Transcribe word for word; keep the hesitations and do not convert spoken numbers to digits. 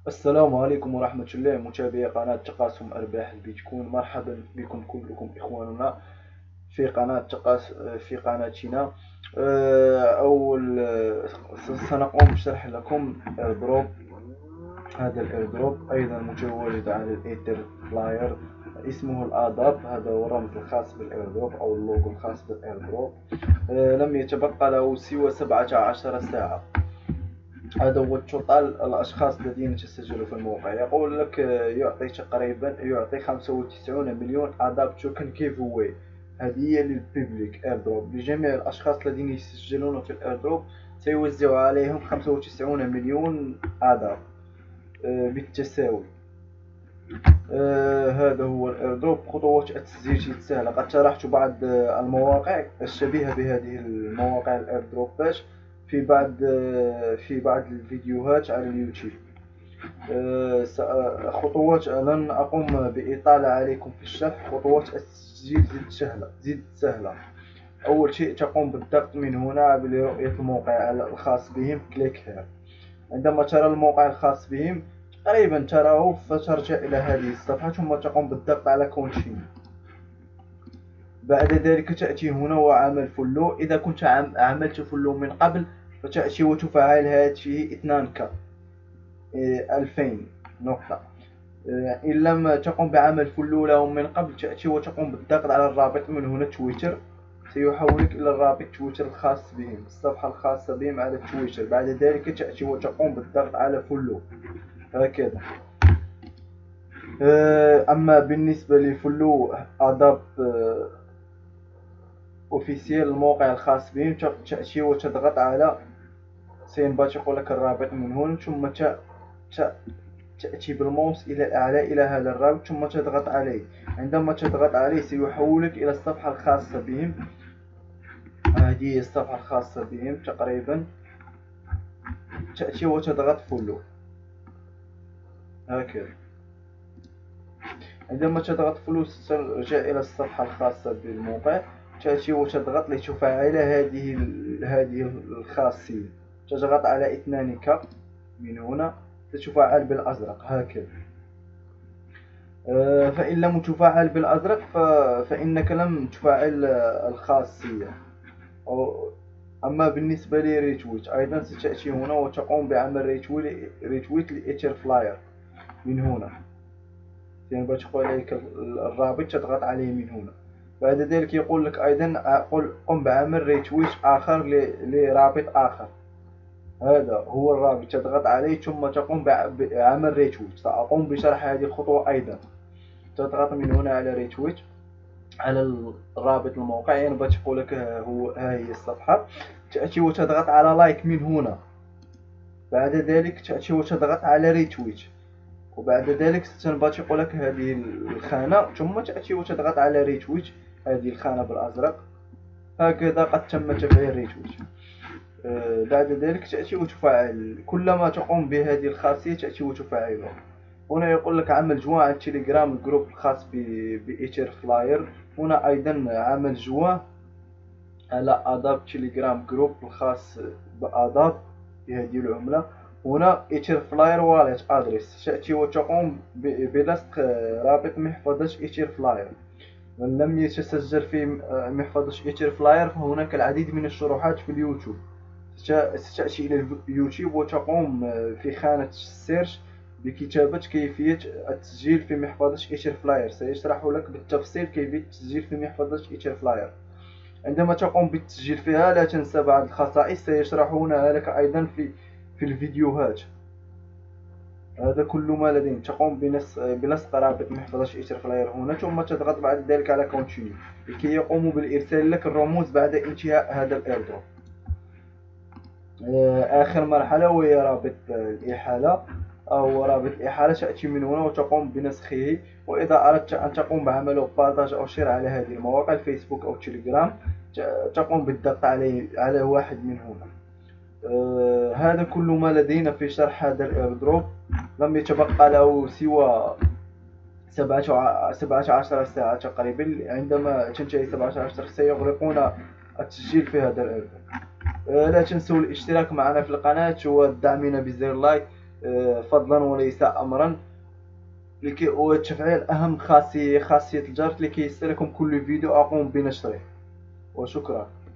السلام عليكم ورحمة الله متابعي قناة تقاسم أرباح البيتكوين. مرحبا بكم كلكم إخواننا في قناة تقاس في قناتنا. آه، أول آه، سنقوم بشرح لكم ايردروب. هذا الايردروب أيضا متواجد على الإيثر فلاير، اسمه الآداب. هذا هو الرمز الخاص بالايردروب أو اللوجو الخاص بالايردروب. آه، لم يتبقى له سوى سبعة عشر ساعة. هذا هو توتال الأشخاص الذين تسجلوا في الموقع. يقول لك آه، يعطي تقريبا يعطي خمسة وتسعين مليون أداب توكن كيف واي. هذه هي للبيبليك ايردروب لجميع الأشخاص الذين يسجلون في الايردروب. سيوزع عليهم خمسة وتسعين مليون أداب آه، بالتساوي. آه هذا هو الايردروب. خطوات التسجيل جد سهلة. قد شرحت بعض آه، المواقع الشبيهة بهذه المواقع الايردروبات في بعض آه، في بعض الفيديوهات على اليوتيوب. آه، س- آه، خطوات لن أقوم بإطالة عليكم في الشرح. خطوات التسجيل زد سهلة زد سهلة. أول شيء تقوم بالضغط من هنا لرؤية الموقع الخاص بهم. كليك هير. عندما ترى الموقع الخاص بهم قريبا تراه، فترجع إلى هذه الصفحة ثم تقوم بالضغط على كونتينيو. بعد ذلك تأتي هنا وعمل فولو. إذا كنت عم- عملت فولو من قبل فتأتي وتفعل هذه اثنان ك ألفين نقطة. آه، إن لم تقم بعمل فولو لهم من قبل تأتي وتقوم بالضغط على الرابط من هنا تويتر. سيحولك إلى الرابط تويتر الخاص بهم، الصفحة الخاصة بهم على تويتر. بعد ذلك تأتي وتقوم بالضغط على فولو هكذا. آه، أما بالنسبة لفولو أداب أوفيسيال الموقع الخاص بهم، تأتي وتضغط على سينبات يقول لك الرابط من هنا، ثم ت- ت- تأتي بالماوس إلى الأعلى إلى هذا الرابط ثم تضغط عليه. عندما تضغط عليه سيحولك إلى الصفحة الخاصة بهم. هذه هي الصفحة الخاصة بهم تقريبا. تأتي وتضغط فولو هكذا. عندما تضغط فولو سترجع إلى الصفحة الخاصة بالموقع. تأتي وتضغط لتفعل هذه هذه الخاصية. تضغط على اثنان ك من هنا ستفعل بالأزرق هكذا. آه، فإن لم تفعل بالأزرق فإنك لم تفعل آه، الخاصية. أو أما بالنسبة لريتويت أيضا ستأتي هنا وتقوم بعمل ريتويت ريتويت لإيثر فلاير من هنا. يعني تقول عليك الرابط تضغط عليه من هنا. بعد ذلك يقول لك أيضا قل قم بعمل ريتويت آخر لرابط آخر. هذا هو الرابط تضغط عليه ثم تقوم بعمل ريتويت. سأقوم بشرح هذه الخطوة أيضا. تضغط من هنا على ريتويت على الرابط الموقع. يعني باش يقول لك هو ها هي الصفحة. تأتي وتضغط على لايك من هنا. بعد ذلك تأتي وتضغط على ريتويت. وبعد ذلك ستنبات يقول لك هذه الخانة ثم تأتي وتضغط على ريتويت. هذه الخانة بالأزرق هكذا قد تم تفعيل ريتويت. آه بعد ذلك تأتي وتفعل كلما تقوم بهذه الخاصية تأتي وتفعلها. هنا يقول لك عمل جوا على التليجرام الجروب الخاص بإيثر فلاير. هنا أيضا عمل جوا على أداب تليجرام جروب الخاص بأداب بهذه العملة. هنا إيثر فلاير واليت أدريس. تأتي وتقوم بلصق رابط محفظة إيثر فلاير. من لم يتسجل في محفظة إيثر فلاير فهناك العديد من الشروحات في اليوتيوب. ستأتي إلى اليوتيوب وتقوم في خانة السيرش بكتابة كيفية التسجيل في محفظة إيثر فلاير. سيشرح لك بالتفصيل كيفية التسجيل في محفظة إيثر فلاير. عندما تقوم بالتسجيل فيها لا تنسى بعض الخصائص سيشرحونها لك أيضا في في الفيديوهات. هذا كل ما لدينا. تقوم بلصق رابط محفظة إيثر فلاير هنا ثم تضغط بعد ذلك على كونتينيو لكي يقوموا بالإرسال لك الرموز بعد انتهاء هذا الإيردروب. آخر مرحلة وهي رابط الإحالة أو رابط الإحالة. تأتي من هنا وتقوم بنسخه. وإذا أردت أن تقوم بعمله بارتاج أو شير على هذه المواقع الفيسبوك أو تليجرام تقوم بالضغط عليه على واحد من هنا. آه هذا كل ما لدينا في شرح هذا الإيردروب. لم يتبقى له سوى سبعة عشر ساعة تقريبا. عندما تنتهي سبعة عشر سيغلقون التسجيل في هذا الإيردروب. لا تنسوا الاشتراك معنا في القناة والدعمنا بزر لايك. آه، فضلا وليس أمرا. لكي وتفعيل أهم خاصية خاصية الجرس لكي يصلكم كل فيديو أقوم بنشره. وشكرا.